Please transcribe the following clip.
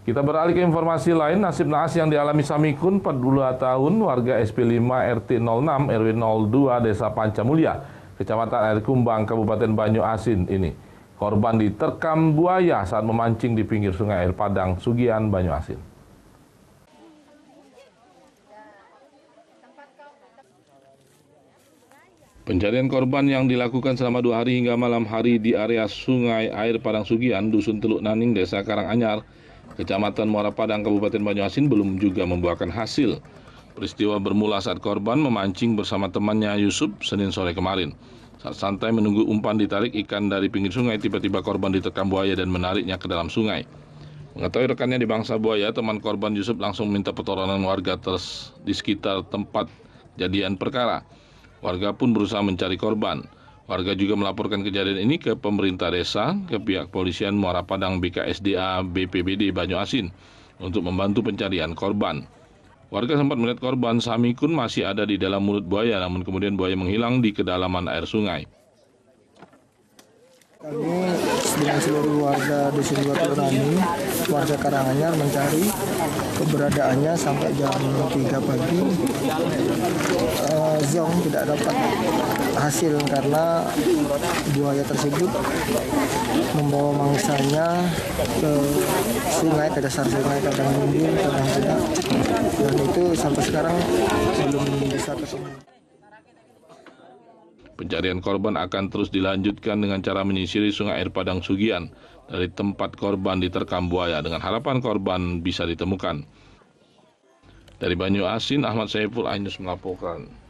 Kita beralih ke informasi lain, nasib naas yang dialami Samikun, 42 tahun, warga SP5 RT 06 RW 02 Desa Pancamulya, Kecamatan Air Kumbang, Kabupaten Banyuasin ini. Korban diterkam buaya saat memancing di pinggir sungai Air Padang, Sugian, Banyuasin. Pencarian korban yang dilakukan selama 2 hari hingga malam hari di area sungai Air Padang Sugian, Dusun Teluk Naning, Desa Karanganyar, Kecamatan Muara Padang, Kabupaten Banyuasin belum juga membuahkan hasil. Peristiwa bermula saat korban memancing bersama temannya Yusuf Senin sore kemarin. Saat santai menunggu umpan ditarik ikan dari pinggir sungai, tiba-tiba korban diterkam buaya dan menariknya ke dalam sungai. Mengetahui rekannya dibangsa buaya, teman korban Yusuf langsung minta pertolongan warga di sekitar tempat kejadian perkara. Warga pun berusaha mencari korban. Warga juga melaporkan kejadian ini ke pemerintah desa, ke pihak polisian Muara Padang, BKSDA, BPBD Banyuasin untuk membantu pencarian korban. Warga sempat melihat korban Samikun masih ada di dalam mulut buaya, namun kemudian buaya menghilang di kedalaman air sungai. Kami dengan seluruh warga Dusun Teluk Naning, warga Karanganyar mencari keberadaannya sampai jam 3 pagi. Zong tidak dapat hasil karena buaya tersebut membawa mangsanya ke sungai, ke dasar sungai, kadang mundur, kadang tidak, dan itu sampai sekarang belum bisa ketemu. Pencarian korban akan terus dilanjutkan dengan cara menyisiri sungai Air Padang Sugian dari tempat korban diterkam buaya dengan harapan korban bisa ditemukan. Dari Banyuasin, Ahmad Saiful Ainus melaporkan.